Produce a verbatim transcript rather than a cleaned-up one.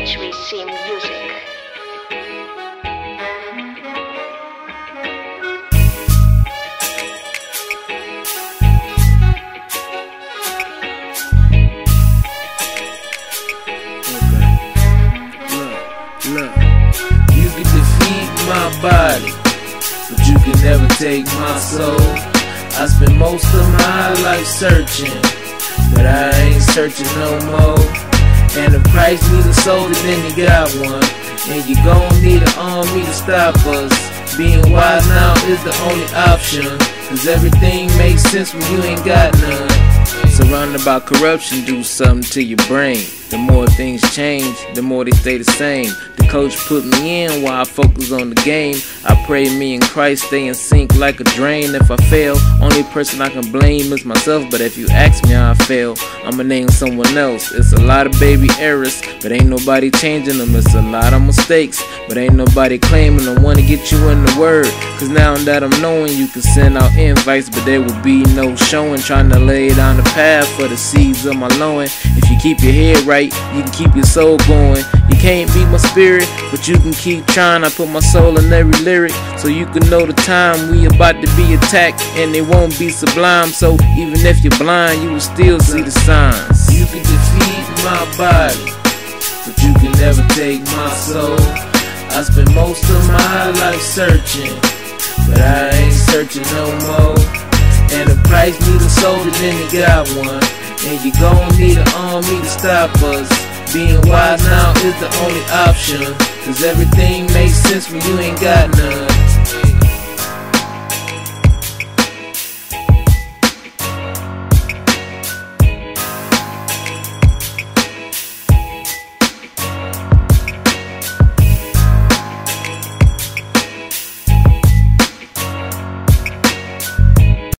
H V C Music. Look, you can defeat my body, but you can never take my soul. I spent most of my life searching, but I ain't searching no more. And if Christ need a soldier, then he got one. And you gon' need an army to stop us. Being wise now is the only option, cause everything makes sense when you ain't got none. Surrounded by corruption, do something to your brain. The more things change, the more they stay the same. The coach put me in while I focus on the game. I pray me and Christ stay in sync like a drain. If I fail, only person I can blame is myself. But if you ask me how I fail, I'ma name someone else. It's a lot of baby errors, but ain't nobody changing them. It's a lot of mistakes, but ain't nobody claiming them. Wanna get you in the word, cause now that I'm knowing, you can send out invites, but there will be no showing. Trying to lay down the path for the seeds of my loin. If you keep your head right, you can keep your soul going. You can't beat my spirit, but you can keep trying. I put my soul in every lyric, so you can know the time we about to be attacked, and it won't be sublime. So even if you're blind, you will still see the signs. You can defeat my body, but you can never take my soul. I spent most of my life searching, but I ain't searching no more. And if Christ need a soldier, then he got one. And you gon' need an army to stop us. Being wise now is the only option, cause everything makes sense when you ain't got none.